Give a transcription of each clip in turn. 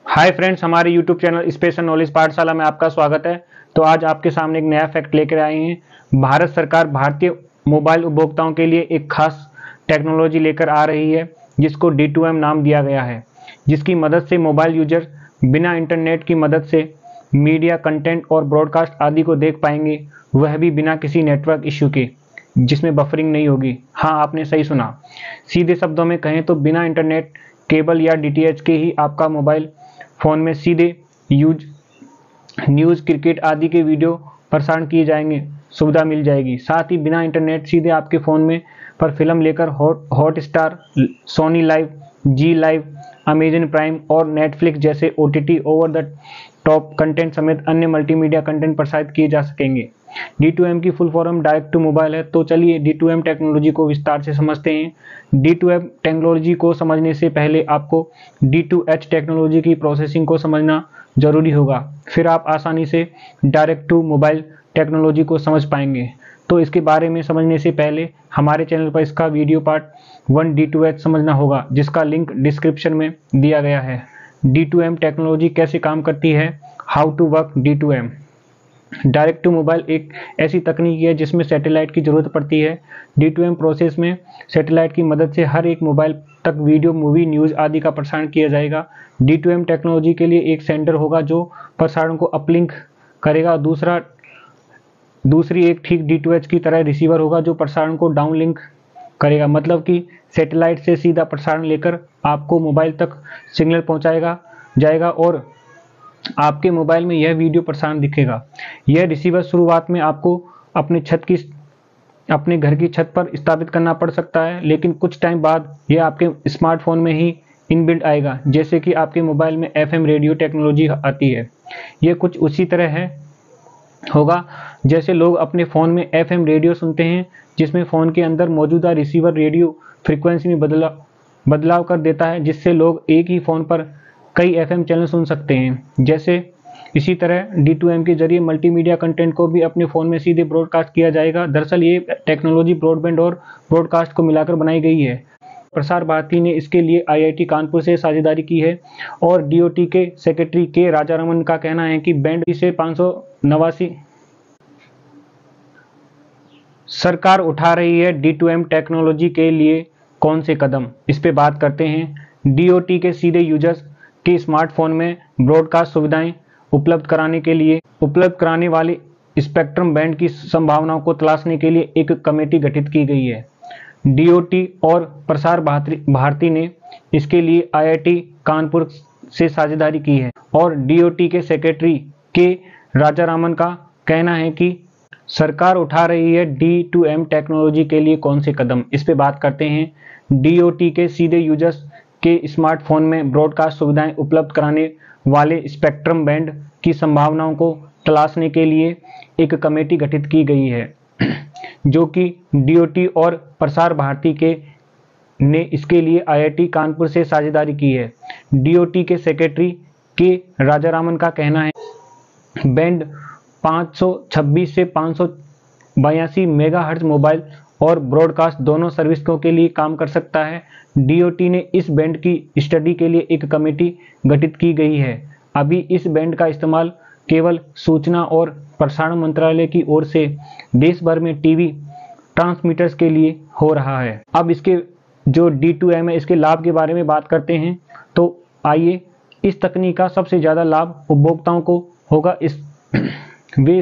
हाय friends, हमारे YouTube channel special knowledge Pathshala में आपका स्वागत है। तो आज आपके सामने एक नया फैक्ट लेकर आए हैं। भारत सरकार भारतीय मोबाइल उपभोक्ताओं के लिए एक खास टेक्नोलॉजी लेकर आ रही है जिसको D2M नाम दिया गया है, जिसकी मदद से मोबाइल यूजर बिना इंटरनेट की मदद से मीडिया, कंटेंट और ब्रॉडकास्ट आदि को देख पाएंगे, वह भी बिना किसी नेटवर्क इश्यू के, जिसमें बफरिंग नहीं होगी। हाँ, आपने सही सुना। सीधे शब्दों में कहें तो बिना इंटरनेट, केबल या DTH के ही आपका मोबाइल फ़ोन में सीधे न्यूज़, क्रिकेट आदि के वीडियो प्रसारण किए जाएंगे, सुविधा मिल जाएगी। साथ ही बिना इंटरनेट सीधे आपके फ़ोन में पर फिल्म लेकर Hotstar, Sony Live, Zee Live, Amazon Prime और नेटफ्लिक्स जैसे OTT over the top content समेत अन्य मल्टीमीडिया कंटेंट प्रसारित किए जा सकेंगे। D2M की full form direct to mobile है। तो चलिए D2M टेक्नोलॉजी को विस्तार से समझते हैं। D2M टेक्नोलॉजी को समझने से पहले आपको D2H टेक्नोलॉजी की प्रोसेसिंग को समझना जरूरी होगा, फिर आप आसानी से डायरेक्ट टू मोबाइल टेक्नोलॉजी को समझ पाएंगे। तो इसके बारे में समझने से पहले हमारे चैनल पर इसका वीडियो पार्ट 1 D2H समझना होगा, जिसका लिंक डिस्क्रिप्शन में दिया गया है। D2M टेक्नोलॉजी कैसे काम करती है, how to work D2M। Direct to mobile एक ऐसी तकनीक है जिसमें सैटेलाइट की जरूरत पड़ती है। D2M प्रोसेस में सैटेलाइट की मदद से हर एक मोबाइल तक वीडियो, मूवी, न्यूज़ आदि का प्रसारण किया जाएगा। D2M टेक्नोलॉजी के लिए एक सेंडर होगा जो प्रसारण को अपलिंक करेगा, दूसरी एक ठीक D2H की तरह रिसीवर होगा जो प्रसारण को डाउनलिंक करेगा। मतलब कि सैटेलाइट से सीधा प्रसारण लेकर आपको मोबाइल तक सिग्नल पहुंचाएगा जाएगा और आपके मोबाइल में यह वीडियो प्रसारण दिखेगा। यह रिसीवर शुरुआत में आपको अपने घर की छत पर स्थापित करना पड़ सकता है, लेकिन कुछ टाइम बाद यह आपके स्मार्टफोन में ही इनबिल्ट आएगा, जैसे कि आपके मोबाइल में FM रेडियो टेक्नोलॉजी आती है। यह कुछ उसी तरह होगा जैसे लोग अपने फ़ोन में FM रेडियो सुनते हैं, जिसमें फ़ोन के अंदर मौजूदा रिसीवर रेडियो फ्रीक्वेंसी में बदलाव कर देता है, जिससे लोग एक ही फ़ोन पर कई FM चैनल सुन सकते हैं। जैसे इसी तरह D2M के जरिए मल्टीमीडिया कंटेंट को भी अपने फ़ोन में सीधे ब्रॉडकास्ट किया जाएगा। दरअसल ये टेक्नोलॉजी ब्रॉडबैंड और ब्रॉडकास्ट को मिलाकर बनाई गई है। प्रसार भारती ने इसके लिए IIT कानपुर से साझेदारी की है और DOT के सेक्रेटरी के राजारमन का कहना है कि बैंड से 589 सरकार उठा रही है D2M टेक्नोलॉजी के लिए कौन से कदम, इस पे बात करते हैं। DOT के सीधे यूजर्स के स्मार्टफोन में ब्रॉडकास्ट सुविधाएं उपलब्ध कराने वाले स्पेक्ट्रम बैंड की संभावनाओं को तलाशने के लिए एक कमेटी गठित की गई है। DOT और प्रसार भारती ने इसके लिए IIT कानपुर से साझेदारी की है और DOT के सेक्रेटरी के राजारामन का कहना है कि सरकार उठा रही है D2M टेक्नोलॉजी के लिए कौन से कदम, इस पे बात करते हैं। DOT के सीधे यूजर्स के स्मार्टफोन में ब्रॉडकास्ट सुविधाएं उपलब्ध कराने वाले स्पेक्ट्रम बैंड की संभावनाओं को तलाशने के लिए एक कमेटी गठित की गई है, जो कि DOT और प्रसार भारती ने इसके लिए IIT कानपुर से साझेदारी की है। DOT के सेक्रेटरी के राजारामन का कहना है बैंड 526 से 582 मेगाहर्ट्ज मोबाइल और ब्रॉडकास्ट दोनों सर्विसों के लिए काम कर सकता है। DOT ने इस बैंड की स्टडी के लिए एक कमेटी गठित की गई है। अभी इस बैंड का इस्तेमाल केवल सूचना और प्रसारण मंत्रालय की ओर से देश भर में टीवी ट्रांसमीटर्स के लिए हो रहा है। अब इसके जो D2M है, इसके लाभ के बारे में बात करते हैं। तो आइए, इस तकनीक का सबसे ज़्यादा लाभ उपभोक्ताओं को होगा। वे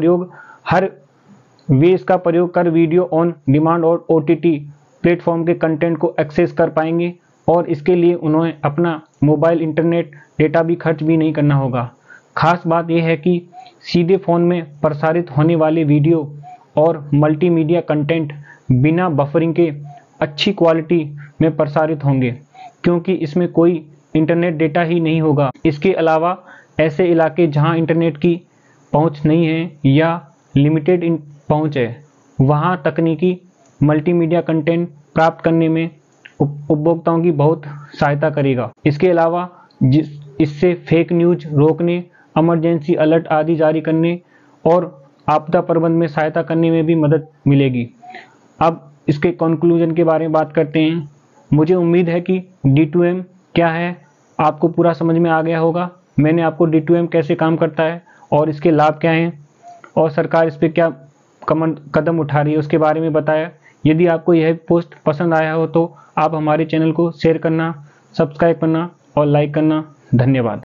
इसका प्रयोग कर वीडियो ऑन डिमांड और OTT प्लेटफॉर्म के कंटेंट को एक्सेस कर पाएंगे और इसके लिए उन्हें अपना मोबाइल इंटरनेट डेटा भी खर्च भी नहीं करना होगा। खास बात यह है कि सीधे फ़ोन में प्रसारित होने वाले वीडियो और मल्टीमीडिया कंटेंट बिना बफरिंग के अच्छी क्वालिटी में प्रसारित होंगे, क्योंकि इसमें कोई इंटरनेट डेटा ही नहीं होगा। इसके अलावा ऐसे इलाके जहां इंटरनेट की पहुंच नहीं है या लिमिटेड पहुंच है, वहां तकनीकी मल्टीमीडिया कंटेंट प्राप्त करने में उपभोक्ताओं की बहुत सहायता करेगा। इसके अलावा इससे फेक न्यूज रोकने, इमरजेंसी अलर्ट आदि जारी करने और आपदा प्रबंधन में सहायता करने में भी मदद मिलेगी। अब इसके कंक्लूजन के बारे में बात करते हैं। मुझे उम्मीद है कि D2M क्या है आपको पूरा समझ में आ गया होगा। मैंने आपको D2M कैसे काम करता है और इसके लाभ क्या हैं और सरकार इस पर क्या कदम उठा रही है उसके बारे में बताया। यदि आपको यह पोस्ट पसंद आया हो तो आप हमारे चैनल को शेयर करना, सब्सक्राइब करना और लाइक करना। धन्यवाद।